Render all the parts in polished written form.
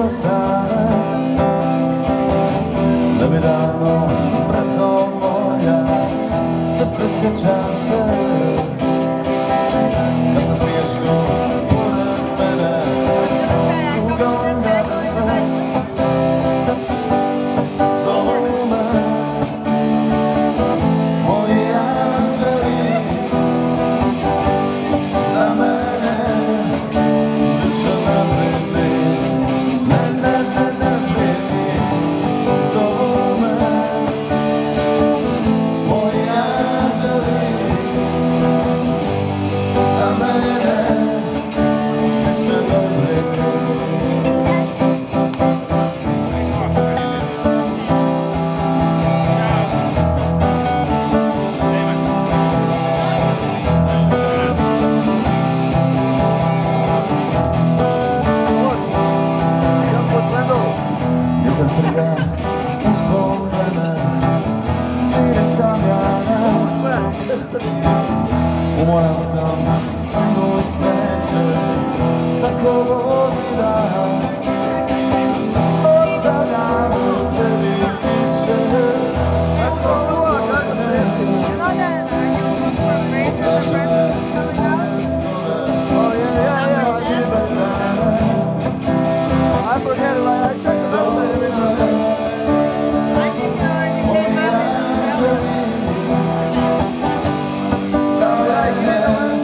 stane. Nevidano brzo moja, srce sjeća se kad se smiješ pored mene. Uglavnom da sve zovu me moji anđeli. Za mene više ne brini, ne brini. Zovu me moji anđeli. Za mene više ne brini. Vjetar trga uspod mene, mire stavljane. Umoran sam, svinut neće, tako vodi dan. Ostavljam u tebi kiše, srce uvod mene. Oblaše me snove, noći besane. I forget it, like I checked it out. I think you already came up and still in my house.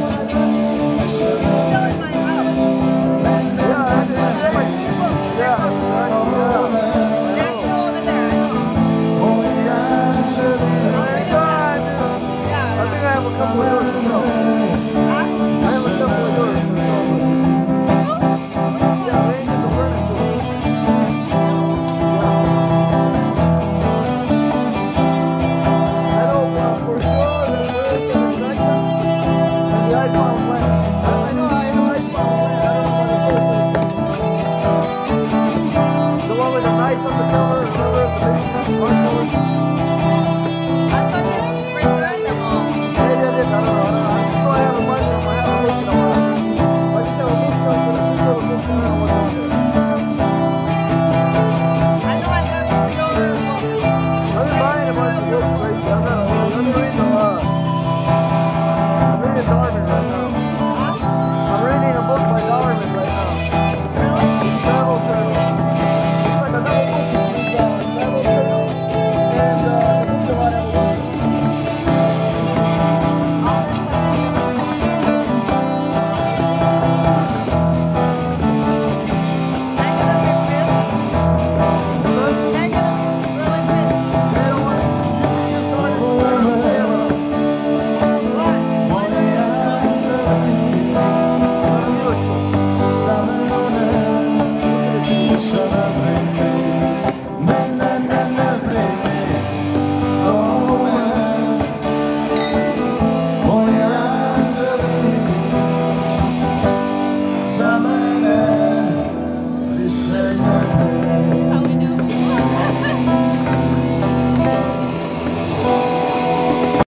Yeah, I did. Yeah. They're still over there, I know. Yeah. I think I have a couple of yours as well. Huh? I have a couple of yours as well. Yeah, they ain't in the furnace door. I know for sure that we're in the second and the Icebound plant. I know Icebound plant. I don't know what the first is. The one with the knife on the cover, remember the big hardcover?